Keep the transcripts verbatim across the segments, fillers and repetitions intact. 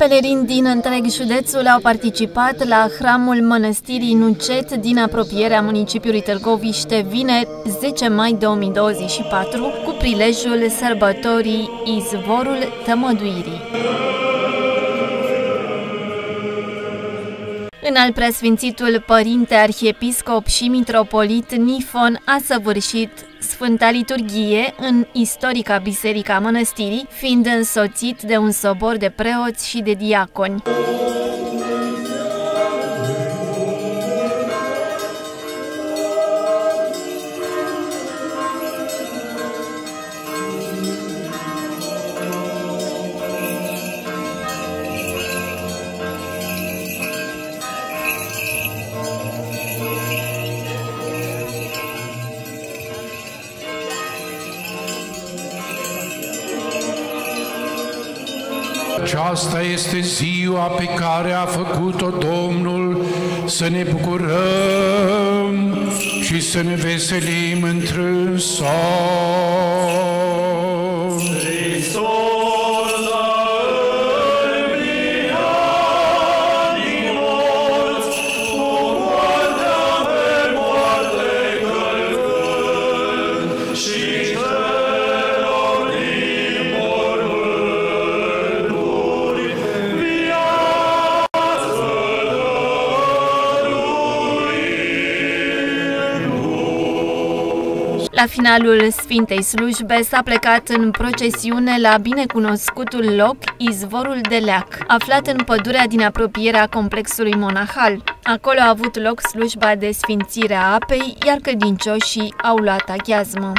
Pelerini din întreg județul au participat la hramul Mănăstirii Nucet din apropierea municipiului Târgoviște vineri, zece mai două mii douăzeci și patru, cu prilejul sărbătorii Izvorul Tămăduirii. Înaltpreasfințitul Părinte Arhiepiscop și Mitropolit Nifon a săvârșit Sfânta Liturghie în istorica Biserica Mănăstirii, fiind însoțit de un sobor de preoți și de diaconi. Aceasta este ziua pe care a făcut-o Domnul, să ne bucurăm și să ne veselim întrânsa. La finalul Sfintei Slujbe s-a plecat în procesiune la binecunoscutul loc Izvorul de Leac, aflat în pădurea din apropierea complexului monahal. Acolo a avut loc slujba de sfințire a apei, iar credincioșii au luat aghiazmă.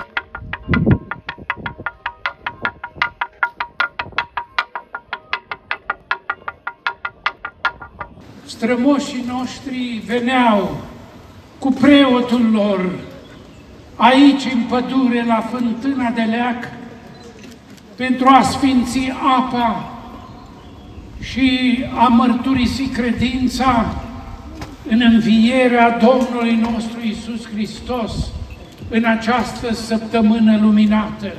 Strămoșii noștri veneau cu preotul lor aici, în pădure, la fântâna de Leac, pentru a sfinți apa și a mărturisi credința în învierea Domnului nostru Iisus Hristos în această săptămână luminată.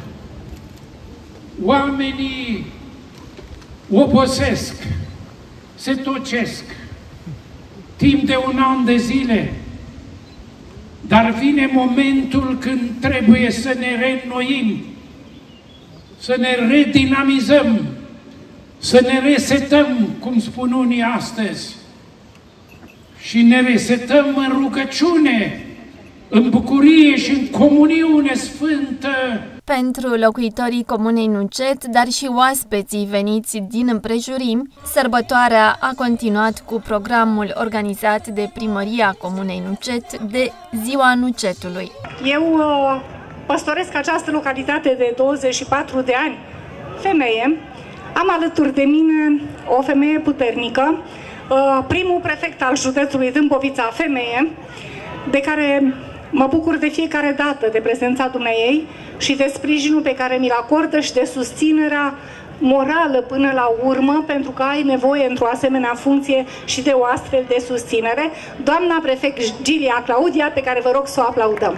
Oamenii obosesc, se tocesc timp de un an de zile, dar vine momentul când trebuie să ne reînnoim, să ne redinamizăm, să ne resetăm, cum spun unii astăzi, și ne resetăm în rugăciune, în bucurie și în comuniune sfântă. Pentru locuitorii Comunei Nucet, dar și oaspeții veniți din împrejurimi, sărbătoarea a continuat cu programul organizat de Primăria Comunei Nucet de Ziua Nucetului. Eu uh, păstoresc această localitate de douăzeci și patru de ani, femeie. Am alături de mine o femeie puternică, uh, primul prefect al județului Dâmbovița, femeie, de care mă bucur de fiecare dată de prezența dumneaei și de sprijinul pe care mi-l acordă și de susținerea morală până la urmă, pentru că ai nevoie într-o asemenea funcție și de o astfel de susținere. Doamna prefect Gilia Claudia, pe care vă rog să o aplaudăm.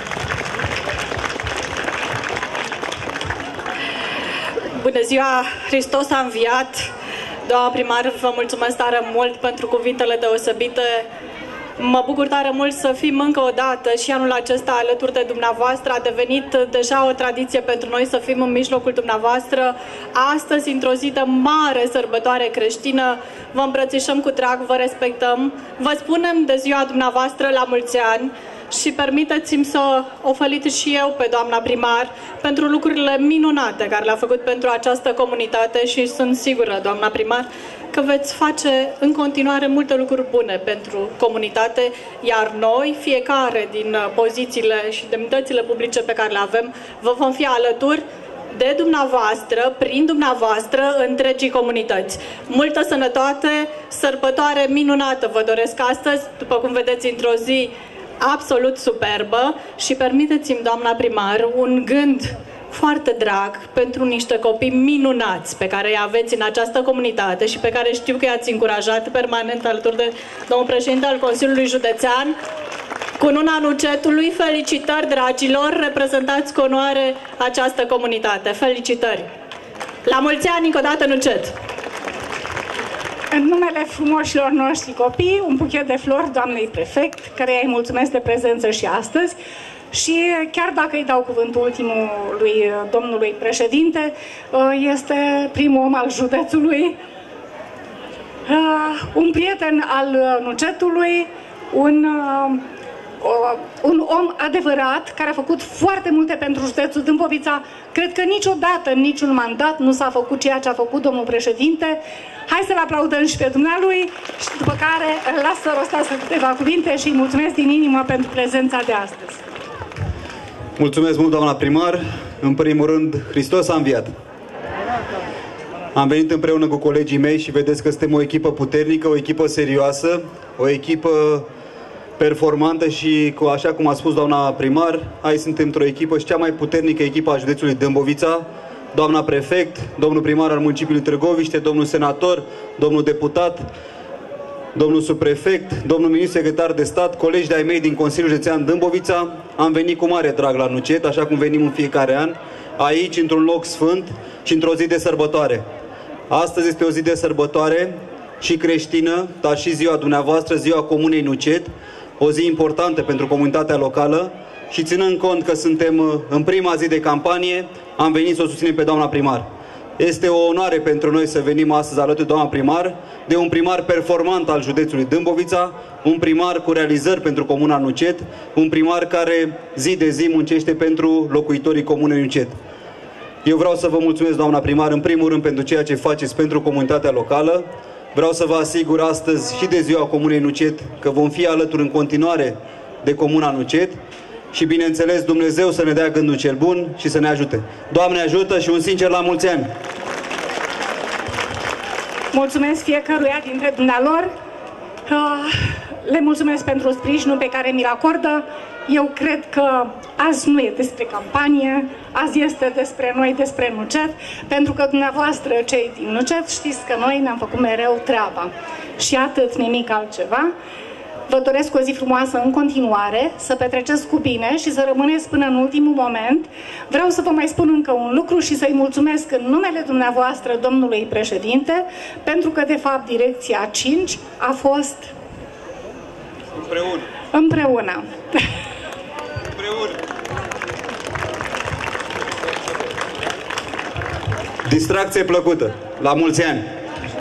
Bună ziua, Hristos a înviat! Doamna primar, vă mulțumesc tare mult pentru cuvintele deosebite. Mă bucur tare mult să fim încă o dată și anul acesta alături de dumneavoastră. A devenit deja o tradiție pentru noi să fim în mijlocul dumneavoastră. Astăzi, într-o zi de mare sărbătoare creștină, vă îmbrățișăm cu drag, vă respectăm. Vă spunem de ziua dumneavoastră la mulți ani și permiteți-mi să o felicit și eu pe doamna primar pentru lucrurile minunate care le-a făcut pentru această comunitate și sunt sigură, doamna primar, că veți face în continuare multe lucruri bune pentru comunitate, iar noi, fiecare din pozițiile și demnitățile publice pe care le avem, vă vom fi alături de dumneavoastră, prin dumneavoastră, întregii comunități. Multă sănătate, sărbătoare minunată vă doresc astăzi, după cum vedeți, într-o zi absolut superbă, și permiteți-mi, doamna primar, un gând foarte drag pentru niște copii minunați pe care îi aveți în această comunitate și pe care știu că i-ați încurajat permanent alături de domnul președinte al Consiliului Județean. Cununa Nucetului, felicitări, dragilor, reprezentați cu onoare această comunitate. Felicitări! La mulți ani încă o dată, Nucet! în numele frumoșilor noștri copii, un buchet de flori doamnei prefect, care îi mulțumesc de prezență și astăzi. Și chiar dacă îi dau cuvântul ultimului domnului președinte, este primul om al județului, un prieten al Nucetului, un, un om adevărat care a făcut foarte multe pentru județul Dâmbovița. Cred că niciodată, în niciun mandat, nu s-a făcut ceea ce a făcut domnul președinte. Hai să-l aplaudăm și pe dumnealui și după care îl las să rostească câteva cuvinte și îi mulțumesc din inimă pentru prezența de astăzi. Mulțumesc mult, doamna primar. În primul rând, Hristos a înviat. Am venit împreună cu colegii mei și vedeți că suntem o echipă puternică, o echipă serioasă, o echipă performantă și, așa cum a spus doamna primar, aici suntem într-o echipă și cea mai puternică echipă a județului Dâmbovița, doamna prefect, domnul primar al municipiului Târgoviște, domnul senator, domnul deputat, domnul subprefect, domnul ministru secretar de stat, colegi de-ai mei din Consiliul Județean Dâmbovița. Am venit cu mare drag la Nucet, așa cum venim în fiecare an, aici, într-un loc sfânt și într-o zi de sărbătoare. Astăzi este o zi de sărbătoare și creștină, dar și ziua dumneavoastră, ziua Comunei Nucet, o zi importantă pentru comunitatea locală și ținând cont că suntem în prima zi de campanie, am venit să o susținem pe doamna primar. Este o onoare pentru noi să venim astăzi alături de doamna primar, de un primar performant al județului Dâmbovița, un primar cu realizări pentru comuna Nucet, un primar care zi de zi muncește pentru locuitorii comunei Nucet. Eu vreau să vă mulțumesc, doamna primar, în primul rând pentru ceea ce faceți pentru comunitatea locală. Vreau să vă asigur astăzi și de ziua comunei Nucet că vom fi alături în continuare de comuna Nucet și, bineînțeles, Dumnezeu să ne dea gândul cel bun și să ne ajute. Doamne ajută și un sincer la mulți ani! Mulțumesc fiecăruia dintre dumnealor. Le mulțumesc pentru sprijinul pe care mi-l acordă. Eu cred că azi nu e despre campanie, azi este despre noi, despre Nucet, pentru că dumneavoastră, cei din Nucet, știți că noi ne-am făcut mereu treaba. Și atât, nimic altceva. Vă doresc o zi frumoasă în continuare, să petreceți cu bine și să rămâneți până în ultimul moment. Vreau să vă mai spun încă un lucru și să-i mulțumesc în numele dumneavoastră, domnului președinte, pentru că, de fapt, direcția cinci a fost împreună. Împreună. Împreună. Distracție plăcută. La mulți ani!